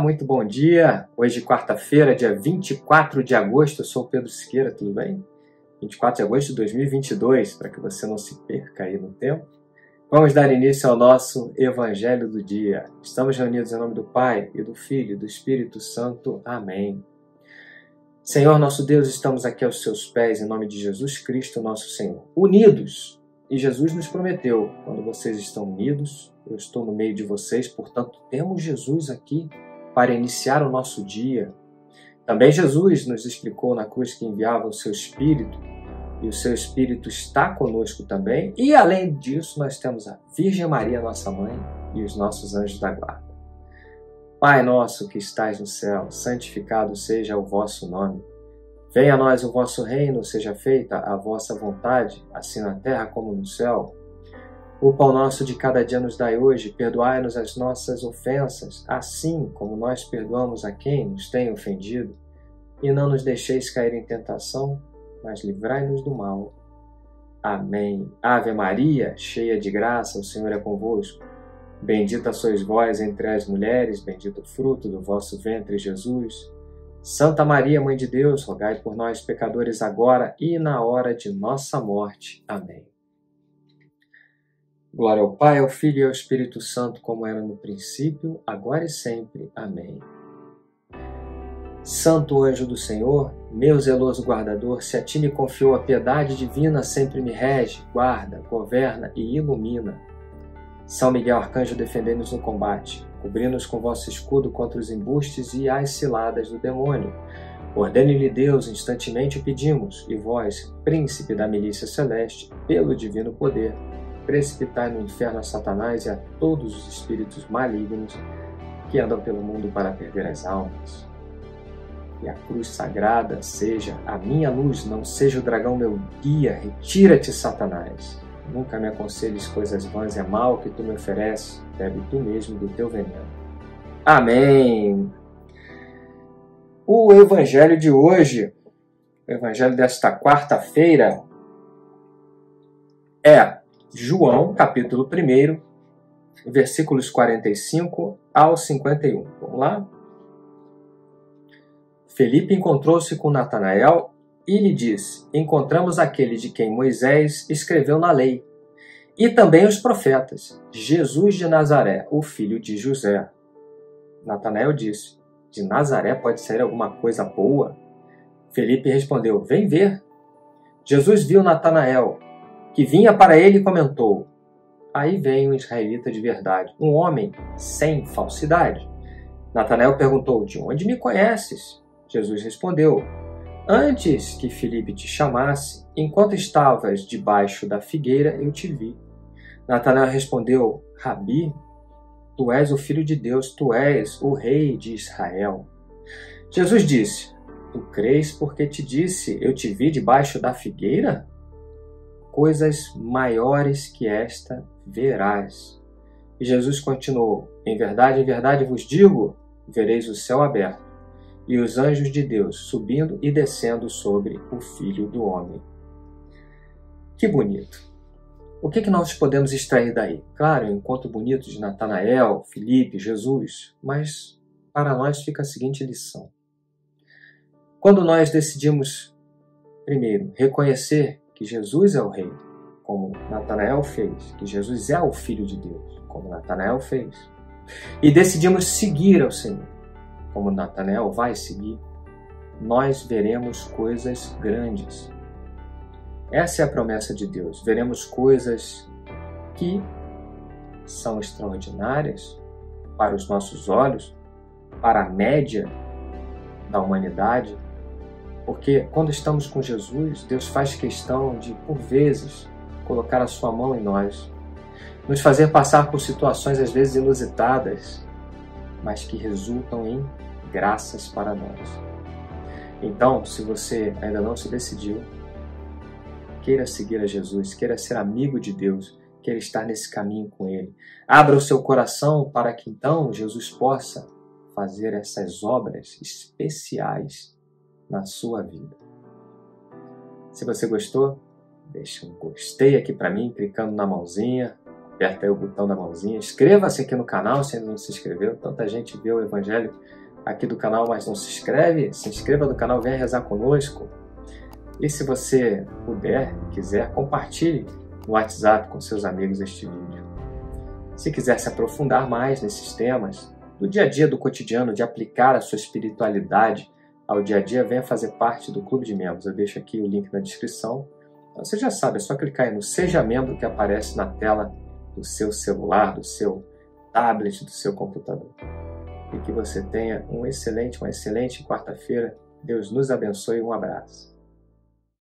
muito bom dia. Hoje, quarta-feira, dia 24 de agosto. Eu sou o Pedro Siqueira, tudo bem? 24 de agosto de 2022, para que você não se perca aí no tempo. Vamos dar início ao nosso Evangelho do dia. Estamos reunidos em nome do Pai, e do Filho, e do Espírito Santo. Amém. Senhor, nosso Deus, estamos aqui aos seus pés, em nome de Jesus Cristo, nosso Senhor. Unidos. E Jesus nos prometeu, quando vocês estão unidos, eu estou no meio de vocês, portanto, temos Jesus aqui para iniciar o nosso dia. Também Jesus nos explicou na cruz que enviava o seu Espírito, e o seu Espírito está conosco também. E, além disso, nós temos a Virgem Maria, nossa Mãe, e os nossos anjos da guarda. Pai nosso que estais no céu, santificado seja o vosso nome. Venha a nós o vosso reino, seja feita a vossa vontade, assim na terra como no céu. O pão nosso de cada dia nos dai hoje, perdoai-nos as nossas ofensas, assim como nós perdoamos a quem nos tem ofendido. E não nos deixeis cair em tentação, mas livrai-nos do mal. Amém. Ave Maria, cheia de graça, o Senhor é convosco. Bendita sois vós entre as mulheres, bendito o fruto do vosso ventre, Jesus. Santa Maria, Mãe de Deus, rogai por nós, pecadores, agora e na hora de nossa morte. Amém. Glória ao Pai, ao Filho e ao Espírito Santo, como era no princípio, agora e sempre. Amém. Santo anjo do Senhor, meu zeloso guardador, se a ti me confiou a piedade divina, sempre me rege, guarda, governa e ilumina. São Miguel Arcanjo, defendei-nos no combate, cobri-nos com vosso escudo contra os embustes e as ciladas do demônio. Ordene-lhe Deus, instantemente o pedimos, e vós, príncipe da milícia celeste, pelo divino poder, precipitai no inferno a Satanás e a todos os espíritos malignos que andam pelo mundo para perder as almas. E a cruz sagrada seja a minha luz, não seja o dragão meu guia. Retira-te, Satanás. Nunca me aconselhes coisas vãs, é mal que tu me ofereces, bebe tu mesmo do teu veneno. Amém. O Evangelho de hoje, o Evangelho desta quarta-feira, é João, capítulo 1, versículos 45 ao 51. Vamos lá? Felipe encontrou-se com Natanael e lhe disse: encontramos aquele de quem Moisés escreveu na lei, e também os profetas, Jesus de Nazaré, o filho de José. Natanael disse: de Nazaré pode sair alguma coisa boa? Felipe respondeu: vem ver. Jesus viu Natanael, que vinha para ele, e comentou: aí vem um israelita de verdade, um homem sem falsidade. Natanael perguntou: de onde me conheces? Jesus respondeu: antes que Felipe te chamasse, enquanto estavas debaixo da figueira, eu te vi. Natanael respondeu: Rabi, tu és o Filho de Deus, tu és o Rei de Israel. Jesus disse: tu crês porque te disse, eu te vi debaixo da figueira? Coisas maiores que esta verás. E Jesus continuou: em verdade vos digo, vereis o céu aberto e os anjos de Deus subindo e descendo sobre o Filho do Homem. Que bonito! O que nós podemos extrair daí? Claro, o encontro bonito de Natanael, Felipe, Jesus, mas para nós fica a seguinte lição. Quando nós decidimos, primeiro, reconhecer que Jesus é o Rei, como Natanael fez, que Jesus é o Filho de Deus, como Natanael fez, e decidimos seguir ao Senhor, como Natanael vai seguir, nós veremos coisas grandes. Essa é a promessa de Deus. Veremos coisas que são extraordinárias para os nossos olhos, para a média da humanidade, porque quando estamos com Jesus, Deus faz questão de, por vezes, colocar a sua mão em nós, nos fazer passar por situações às vezes inusitadas, mas que resultam em graças para nós. Então, se você ainda não se decidiu, queira seguir a Jesus, queira ser amigo de Deus, queira estar nesse caminho com Ele. Abra o seu coração para que então Jesus possa fazer essas obras especiais na sua vida. Se você gostou, deixa um gostei aqui para mim, clicando na mãozinha, Aperta aí o botão da mãozinha. Inscreva-se aqui no canal se ainda não se inscreveu. Tanta gente vê o Evangelho aqui do canal, mas não se inscreve. Se inscreva no canal, venha rezar conosco. E se você puder, quiser, compartilhe no WhatsApp com seus amigos este vídeo. Se quiser se aprofundar mais nesses temas, do dia a dia, do cotidiano, de aplicar a sua espiritualidade ao dia a dia, venha fazer parte do Clube de Membros. Eu deixo aqui o link na descrição. Então, você já sabe, é só clicar aí no Seja Membro que aparece na tela do seu celular, do seu tablet, do seu computador. E que você tenha uma excelente quarta-feira. Deus nos abençoe e um abraço.